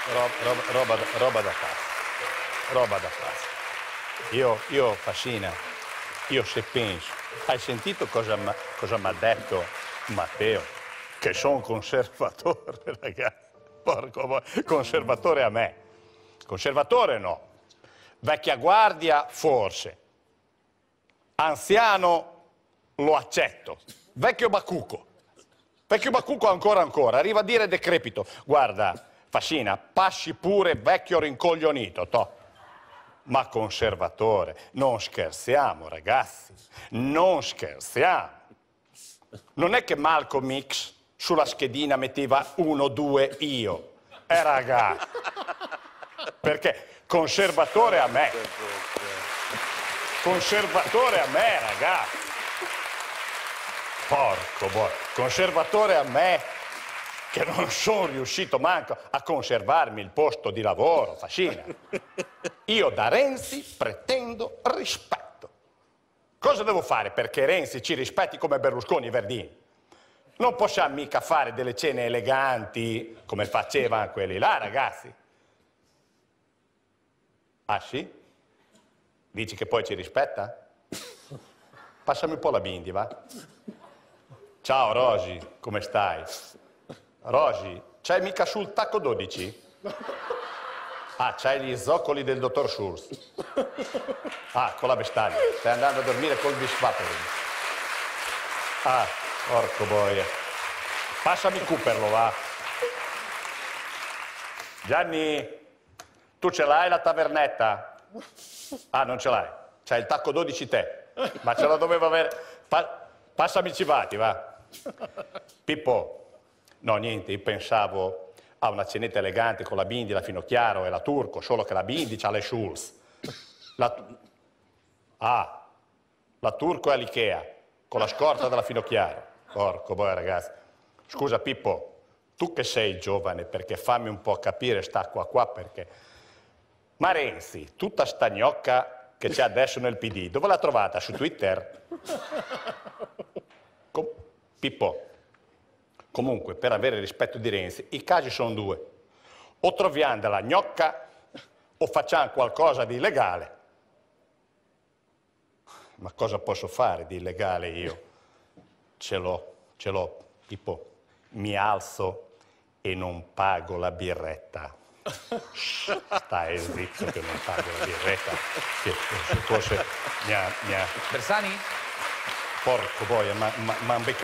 roba da casa. Roba da casa. Io Fascina, io se penso, hai sentito cosa mi ha detto Matteo? Che sono conservatore, ragazzi. Porco boia, conservatore a me. Conservatore no. Vecchia guardia forse. Anziano lo accetto. Vecchio bacuco. Vecchio bacuco ancora. Arriva a dire decrepito. Guarda, Fascina, passi pure vecchio rincoglionito, toh. Ma conservatore, non scherziamo, ragazzi. Non scherziamo. Non è che Malcolm X sulla schedina metteva 1, 2, io. Ragazzi. Perché conservatore a me. Conservatore a me, ragazzi. Porco boia. Conservatore a me che non sono riuscito manco a conservarmi il posto di lavoro, Fascina. Io da Renzi pretendo rispetto. Cosa devo fare perché Renzi ci rispetti come Berlusconi e Verdini? Non possiamo mica fare delle cene eleganti come facevano quelli là, ragazzi. Ah sì? Dici che poi ci rispetta? Passami un po' la bindi, va? Ciao Rosy, come stai? Rosy, c'hai mica sul tacco 12? Ah, c'hai gli zoccoli del dottor Schulz. Ah, con la vestaglia. Stai andando a dormire col bisvaporin. Ah, porco boia. Passami Cooperlo, va. Gianni, tu ce l'hai la tavernetta? Ah, non ce l'hai. C'hai il tacco 12 te. Ma ce la doveva avere. Passami Civati, va. Pippo. No, niente, io pensavo a una cenetta elegante con la Bindi, la Finocchiaro e la Turco, solo che la Bindi c'ha le Schulz. La Turco è all'Ikea, con la scorta della Finocchiaro. Porco boia, ragazzi. Scusa, Pippo, tu che sei giovane, perché fammi un po' capire sta qua, perché... Ma Renzi, tutta sta gnocca che c'è adesso nel PD, dove l'ha trovata? Su Twitter? Pippo, comunque, per avere rispetto di Renzi, i casi sono due. O troviamo della gnocca o facciamo qualcosa di illegale. Ma cosa posso fare di illegale io? Ce l'ho, Pippo. Mi alzo e non pago la birretta. Stai zitto che non pago la birretta. Che forse mi ha... Bersani? Porco boia, ma